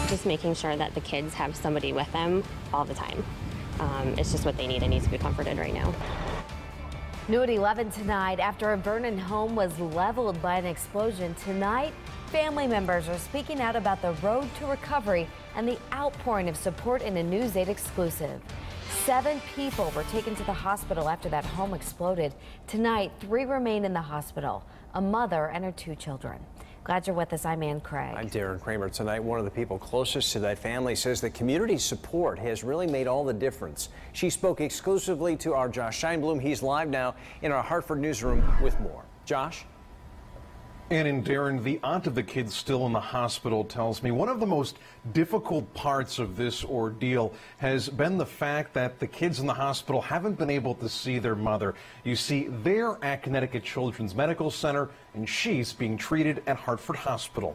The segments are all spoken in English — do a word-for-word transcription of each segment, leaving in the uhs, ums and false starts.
just making sure that the kids have somebody with them all the time. Um, it's just what they need. They need to be comforted right now. New at eleven tonight, after a Vernon home was leveled by an explosion tonight, family members are speaking out about the road to recovery and the outpouring of support in a News eight exclusive. Seven people were taken to the hospital after that home exploded. Tonight, three remain in the hospital, a mother and her two children. Glad you're with us. I'm Ann Craig. I'm Darren Kramer. Tonight, one of the people closest to that family says the community support has really made all the difference. She spoke exclusively to our Josh Scheinblum. He's live now in our Hartford newsroom with more. Josh? Ann and Darren, the aunt of the kids still in the hospital tells me one of the most difficult parts of this ordeal has been the fact that the kids in the hospital haven't been able to see their mother. You see, they're at Connecticut Children's Medical Center, and she's being treated at Hartford Hospital.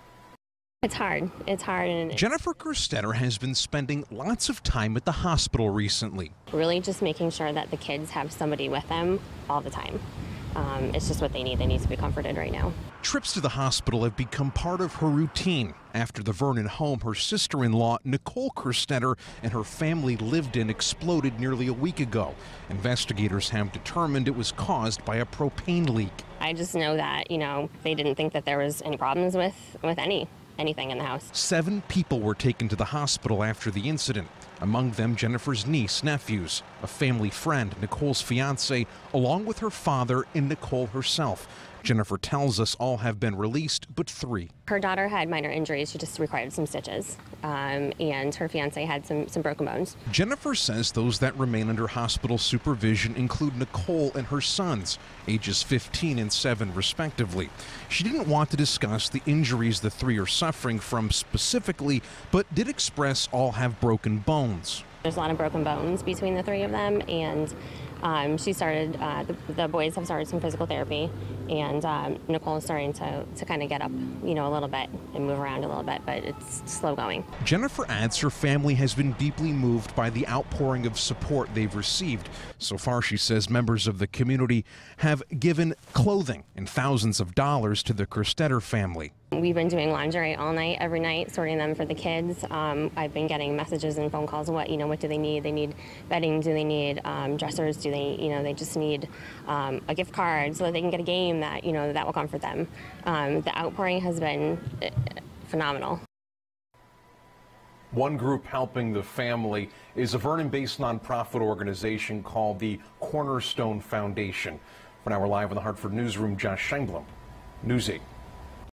It's hard. It's hard. And Jennifer Kerstetter has been spending lots of time at the hospital recently. Really just making sure that the kids have somebody with them all the time. Um, it's just what they need. They need to be comforted right now. Trips to the hospital have become part of her routine after the Vernon home her sister-in-law, Nicole Kerstetter, and her family lived in exploded nearly a week ago. Investigators have determined it was caused by a propane leak. I just know that, you know, they didn't think that there was any problems with, with any anything in the house. Seven people were taken to the hospital after the incident, among them Jennifer's niece, nephews, a family friend, Nicole's fiance, along with her father and Nicole herself. Jennifer tells us all have been released, but three. Her daughter had minor injuries. She just required some stitches. Um, and her fiance had some, some broken bones. Jennifer says those that remain under hospital supervision include Nicole and her sons, ages fifteen and seven respectively. She didn't want to discuss the injuries the three are suffering from specifically, but did express all have broken bones. There's a lot of broken bones between the three of them, and um, she started, uh, the, the boys have started some physical therapy, and um, Nicole is starting to, to kind of get up, you know, a little bit and move around a little bit, but it's slow going. Jennifer adds her family has been deeply moved by the outpouring of support they've received. So far, she says members of the community have given clothing and thousands of dollars to the Kerstetter family. We've been doing lingerie all night, every night, sorting them for the kids. Um, I've been getting messages and phone calls. What you know, what do they need? They need bedding. Do they need um, dressers? Do they, you know, they just need um, a gift card so that they can get a game that you know that will comfort them. Um, the outpouring has been phenomenal. One group helping the family is a Vernon-based nonprofit organization called the Cornerstone Foundation. For now, we're live in the Hartford newsroom. Josh Scheinblum, News eight.